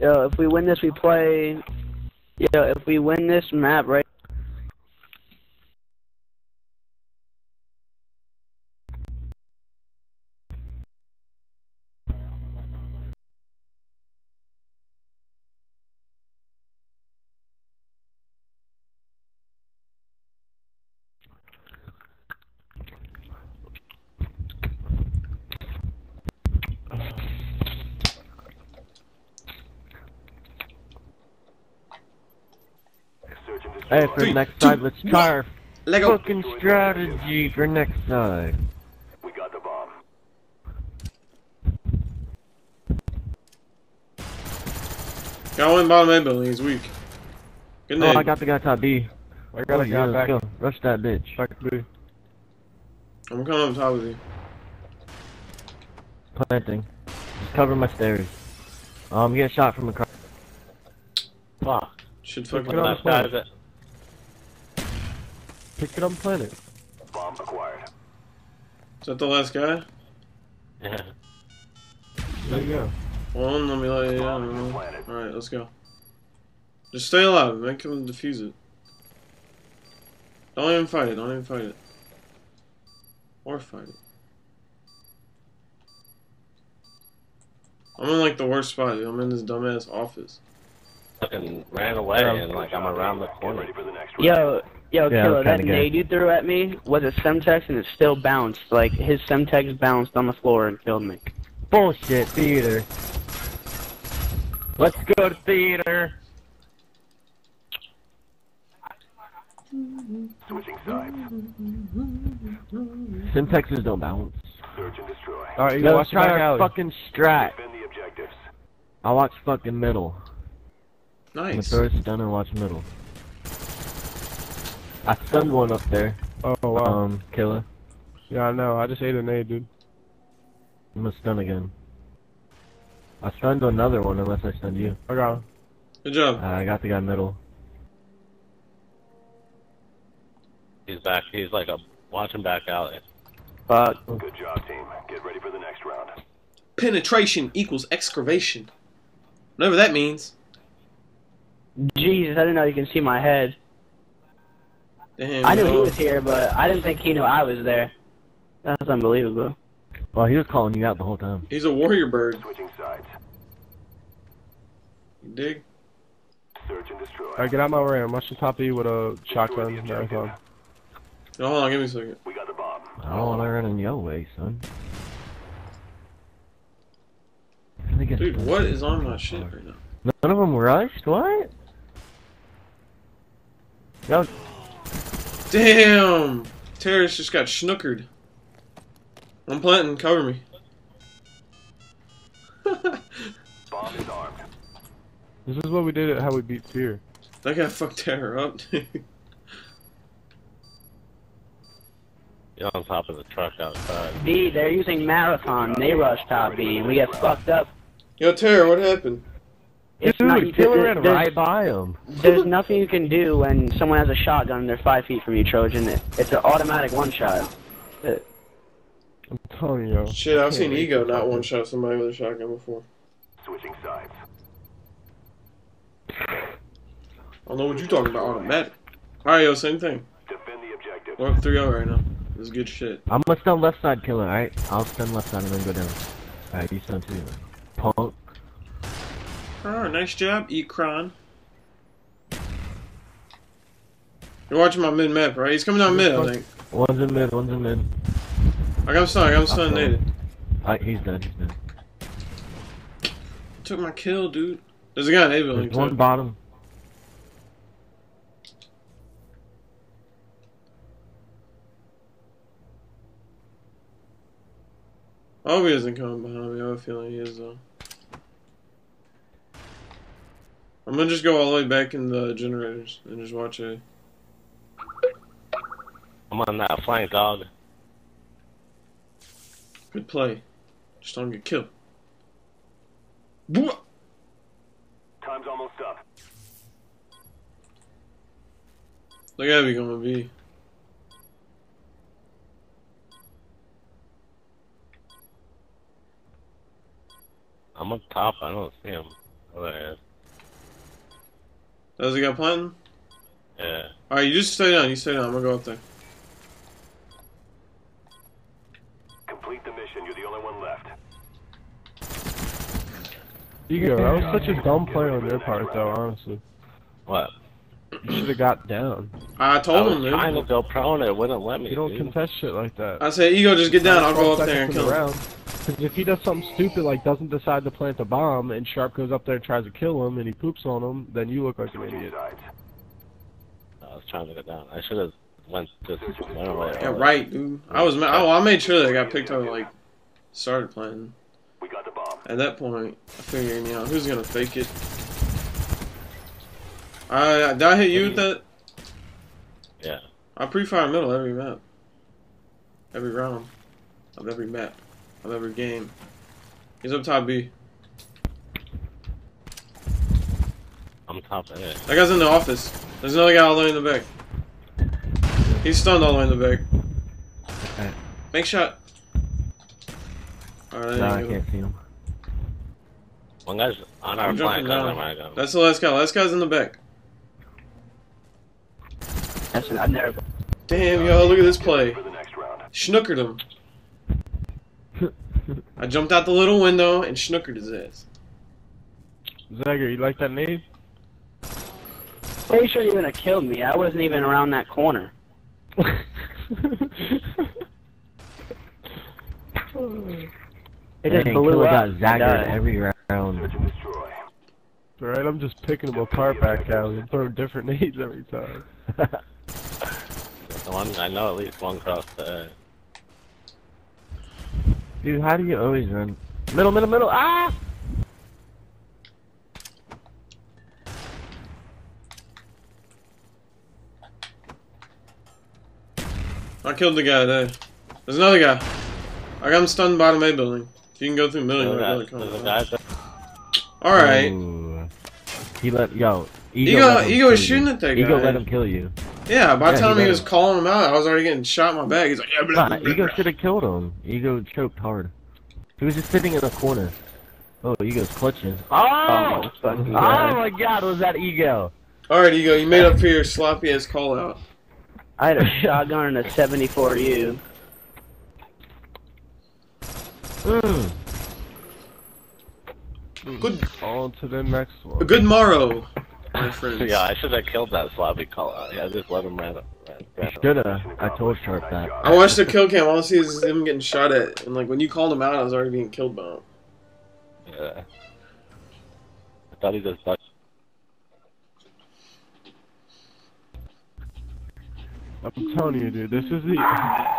Yo, if we win this, we play. Yo, if we win this map, right? Hey, for next side, let's try our fucking strategy for next side. We got the bomb. Got one bottom A building, he's weak. Good Oh, name. I got the guy top B. I got a guy Let's back. go. Rush that bitch. Back B. I'm coming up top with you. Planting. Just cover my stairs. Get shot from across. Fuck. Should Pick fucking it up. Last guy is it? Pick it up and plant it. Bomb acquired. Is that the last guy? Yeah. There you go. One, let me let you know. Alright, let's go. Just stay alive, make him defuse it. Don't even fight it, don't even fight it. Or fight it. I'm in like the worst spot, dude. I'm in this dumbass office. Fucking ran away and like I'm around the corner. Ready for the next round. Yo, Yeah, Killer, I'm that kinda nade you threw at me was a Semtex and it still bounced. Like, his Semtex bounced on the floor and killed me. Bullshit, theater. Let's go to theater. Switching sides. Simtexes don't bounce. Search and destroy. Alright, you Yo, watch let's the try back our alley. fucking strat. Defend the objectives. I'll watch fucking middle. I'm gonna Nice. throw a stun and watch middle. I stunned one up there. Oh, wow. Killer. Yeah, I know. I just ate a nade, dude. I'm gonna stun again. I stunned another one unless I stunned you. I got him. Good job. I got the guy middle. He's back. He's like a watching back alley. Fuck. Good job, team. Get ready for the next round. Penetration equals excavation. Whatever that means. Jesus, I didn't know you can see my head. Damn. I knew he yo. was here, but I didn't think he knew I was there. That's unbelievable. Well, he was calling you out the whole time. He's a warrior bird. Switching sides. You dig? Search and destroy. Alright, get out my way. I'm watching top E with a shotgun and marathon. No, hold on, give me a second. We got the bomb. I don't want to run in your way, son. I think it's- Dude, what is on my shit right now? None of them rushed? What? Yo, Damn! Terrorist just got snookered. I'm planting, cover me. Bomb is armed. This is what we did at how we beat Fear. That guy fucked Terror up, dude. You're on top of the truck outside. B, they're using Marathon. They rush top B, and we get fucked up. Yo, Terror, what happened? It's dude, not, Killer ran there's- right by him. There's nothing you can do when someone has a shotgun and they're 5 feet from you, Trojan. It's an automatic one-shot. I'm telling you. Shit, I've seen Ego not one-shot somebody with a shotgun before. Switching sides. I don't know what you're talking about, automatic. Alright, yo, same thing. Defend the objective. We're up 3-0 right now. This is good shit. I'm gonna stun left side, Killer, alright? I'll stun left side and then go down. Alright, you stun too. Punk. Alright, nice job, Ekron. You're watching my mid-map, right? He's coming down mid, I think. One's in mid, one's in mid. I got him stunned, I got him stunned, Okay. naded. Alright, he's dead, he's dead. Took my kill, dude. There's a guy in A building, There's one too. bottom. I hope he isn't coming behind me. I have a feeling he is, though. I'm gonna just go all the way back in the generators and just watch A. I'm on that flank, dog. Good play. Just don't get killed. Bwah! Time's almost up. They gotta be gonna be. I'm up top. I don't see him. Oh, there it is. Does he got planting? Yeah. Alright, you just stay down. You stay down. I'm gonna go up there. Complete the mission. You're the only one left. Ego, that was such a dumb play on your part, though, honestly. What? You should have got down. I I told was him, dude. trying to go prone, it wouldn't let me. You don't dude. contest shit like that. I said, Ego, just get down. I'll go up there and kill him. Because if he does something stupid like doesn't decide to plant a bomb and Sharp goes up there and tries to kill him and he poops on him, then you look like an Switching idiot. sides. I was trying to get down. I should have went away. Yeah, right, dude. I made sure that I got picked up, like, started playing. We got the bomb. At that point, I figured, you know, who's gonna fake it? Did I hit you with that? Yeah. I pre-fire middle every map. Every round. Of every map. Of every game. He's up top B. I'm top A. That guy's in the office. There's another guy all the way in the back. He's stunned all the way in the back. Okay. Make shot. Alright, No, I can't see him. One guy's on our I'm jumping flank. down. I got That's the last guy. Last guy's in the back. I've never. Damn, yo, look at this play. For the next round. Schnookered him. I jumped out the little window and schnookered his ass. Zagger, you like that nade? Pretty sure you would have killed me. I wasn't even around that corner. I It just blew got up. Zaggered every round. Search and destroy. Alright, I'm just picking them apart back out and throwing different nades every time. the one. I know at least one crossed the A. Dude, how do you always run? Middle, middle, middle! Ah! I killed the guy there. There's another guy. I got him stunned bottom A building. If you can go through middle, There's a guy there. Alright. Ooh. He let Ego Ego kill was you. shooting at that guy. Ego let him kill you. Yeah, by the Yeah, time he he let was him. calling him out, I was already getting shot in my back. He's like, yeah, blah, Nah, blah, blah, Ego blah. should have killed him. Ego choked hard. He was just sitting in the corner. Oh, Ego's clutching. Oh! Oh my god, was that Ego? Alright, Ego, you made up for your sloppy ass call out. I had a shotgun and a 74U. Mm. Good, On to the next one. a good morrow, my friends. Yeah, I should have killed that sloppy call out. Yeah, just let him ran. Shoulda. I told Sharp that. I watched the kill cam. All I see is him getting shot at. And like when you called him out, I was already being killed by him. Yeah. I thought he just ducked. I'm telling you, dude, this is the